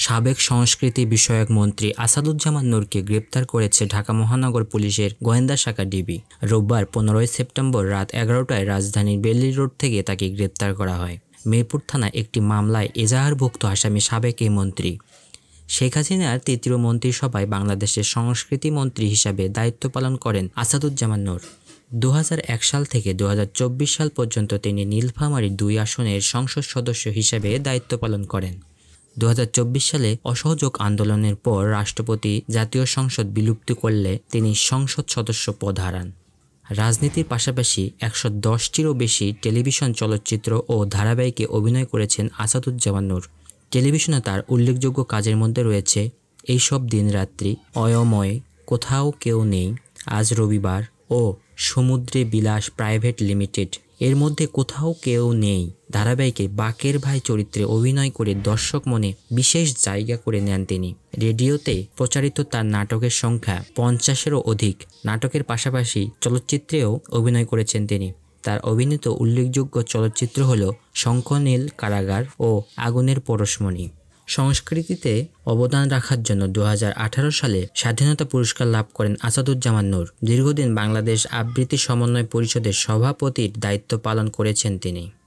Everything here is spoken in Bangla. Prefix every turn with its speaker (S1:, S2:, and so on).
S1: সাবেক সংস্কৃতি বিষয়ক মন্ত্রী আসাদুজ্জামান নূরকে গ্রেপ্তার করেছে ঢাকা মহানগর পুলিশের গোয়েন্দা শাখা ডিবি। রোববার 15 সেপ্টেম্বর রাত 11টায় রাজধানীর বেইলি রোড থেকে তাকে গ্রেপ্তার করা হয়। মিরপুর থানায় একটি মামলায় এজাহারভুক্ত আসামি সাবেক এই মন্ত্রী। শেখ হাসিনার তৃতীয় মন্ত্রিসভায় বাংলাদেশের সংস্কৃতি মন্ত্রী হিসাবে দায়িত্ব পালন করেন আসাদুজ্জামান নূর। 2001 সাল থেকে 2024 সাল পর্যন্ত তিনি নীলফামারী 2 আসনের সংসদ সদস্য হিসেবে দায়িত্ব পালন করেন। 2024 সালে অসহযোগ আন্দোলনের পর রাষ্ট্রপতি জাতীয় সংসদ বিলুপ্ত করলে তিনি সংসদ সদস্য পদ হারান। রাজনীতির পাশাপাশি 110টিরও বেশি টেলিভিশন, চলচ্চিত্র ও ধারাবাহিকে অভিনয় করেছেন আসাদুজ্জামান নূর। টেলিভিশনে তার উল্লেখযোগ্য কাজের মধ্যে রয়েছে এইসব দিনরাত্রি, অয়ময়, কোথাও কেউ নেই, আজ রবিবার ও সমুদ্রে বিলাস প্রাইভেট লিমিটেড। এর মধ্যে কোথাও কেউ নেই ধারাবাহিকে বাকের ভাই চরিত্রে অভিনয় করে দর্শক মনে বিশেষ জায়গা করে নেন তিনি। রেডিওতে প্রচারিত তার নাটকের সংখ্যা 50-এরও অধিক। নাটকের পাশাপাশি চলচ্চিত্রেও অভিনয় করেছেন তিনি। তার অভিনীত উল্লেখযোগ্য চলচ্চিত্র হল শঙ্খনীল কারাগার ও আগুনের পরশমণি। সংস্কৃতিতে অবদান রাখার জন্য 2018 সালে স্বাধীনতা পুরস্কার লাভ করেন আসাদুজ্জামান নূর। দীর্ঘদিন বাংলাদেশ আবৃত্তি সমন্বয় পরিষদের সভাপতির দায়িত্ব পালন করেছেন তিনি।